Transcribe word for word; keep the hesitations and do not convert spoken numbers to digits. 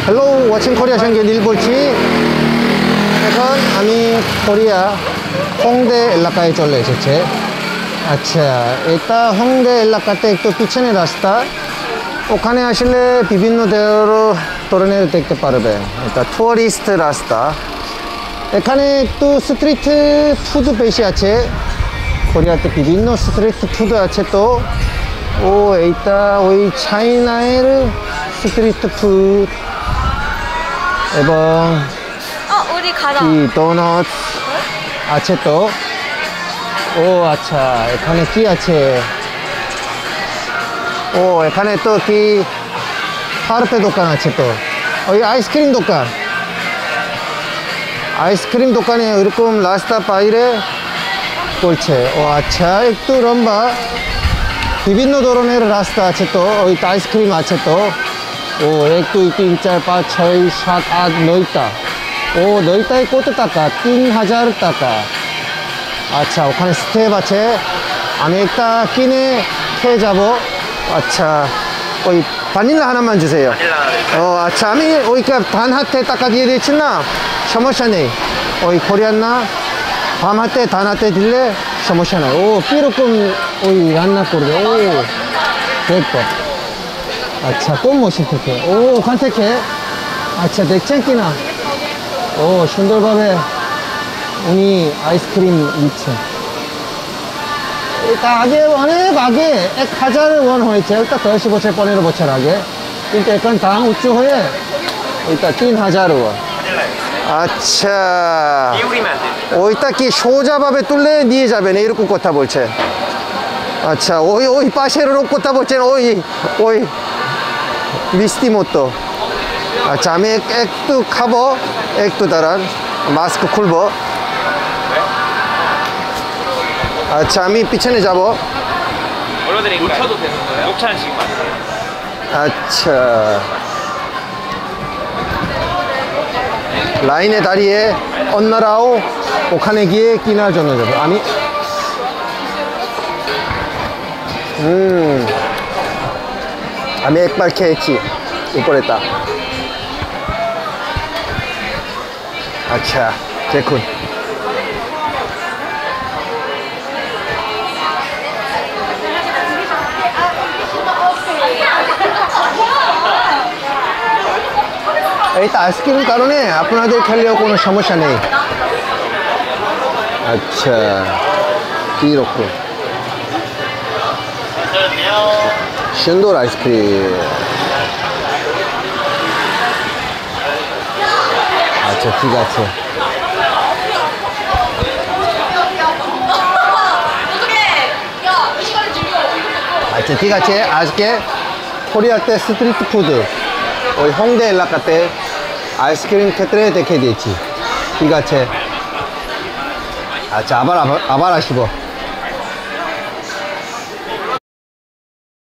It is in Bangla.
হ্যালো ওয়াচিং কোরিয়ার সঙ্গে নীল বলছি। এখন আমি কোরিয়া হংডে এলাকায় চলে এসেছে। আচ্ছা, এটা হংডে এলাকাতে একটু পিছনে রাস্তা, ওখানে আসলে বিভিন্ন ধরনের দেখতে পারবে। এটা টুরিস্ট রাস্তা। এখানে একটু স্ট্রিট ফুড বেশি আছে, কোরিয়াতে বিভিন্ন স্ট্রিট ফুড আছে। তো ও এইটা ওই চাইনার স্ট্রিট ফুড এবং কি ডোনাট আছে। তো ও আচ্ছা, এখানে কি আছে? ও এখানে তো কি পার্পে দোকান আছে। তো ওই আইসক্রিম দোকান, আইসক্রিম দোকানে ওইরকম রাস্তা বাইরে করছে। ও আচ্ছা, একটু লম্বা বিভিন্ন ধরনের রাস্তা আছে। তো ওই আইসক্রিম আছে। তো ও এক দুই তিন চার পাঁচ ছয় সাত আট নয়টা। ও নয়টায় কত টাকা? তিন হাজার টাকা। আচ্ছা, ওখানে স্টেপ আছে, আমি একটা কিনে খেয়ে যাব। আচ্ছা, ওই ভানিলা 하나만 주세요. ও আচ্ছা, আমি ওই ডান হাতে টাকা দিয়ে দিয়েছি না, সমস্যা নেই। ওই কোরিয়ান না, বাম হাতে ডান হাতে দিলে সমস্যা নেই। ও কীরকম ওই রান্না করবে? ও দেখবো। আচ্ছা, কোন মেশিন থেকে? ও ওখান থেকে। আচ্ছা, দেখছেন কি না? ও সুন্দরভাবে উনি আইসক্রিম দিচ্ছেন। এটা আগে অনেক আগে এক হাজার ওয়ান হয়েছে, ওটা দশ বছর পনেরো বছর আগে, কিন্তু এখন দাম উঁচু হয়ে ওইটা তিন হাজার ওয়ান। আচ্ছা, ওইটা কি সোজাভাবে তুলে নিয়ে যাবেন এরকম কথা বলছে? আচ্ছা, ওই ওই পাশের লোক কথা বলছেন, ওই ওই মিষ্টি মতো। আচ্ছা, আমি একটু খাবো, একটু দাঁড়ান, মাস্ক খুলবো। আচ্ছা, আমি পিছনে যাব। আচ্ছা, লাইনে দাঁড়িয়ে অন্যরাও ওখানে গিয়ে কেনার জন্য যাবে। আমি হুম আমি একবার খেয়েছি উপরেটা। আচ্ছা, দেখুন এইটা আইসক্রিমের কারণে আপনাদের খেলেও কোনো সমস্যা নেই। আচ্ছা, কীরকম সুন্দর আইসক্রিম। আচ্ছা, ঠিক আছে। আচ্ছা, ঠিক আছে। আজকে কোরিয়াতে স্ট্রিট ফুডে ওই হংডে এলাকাতে আইসক্রিম ক্ষেত্রে দেখে দিয়েছি। ঠিক আছে। আচ্ছা, আবার আবার আবার আসবো।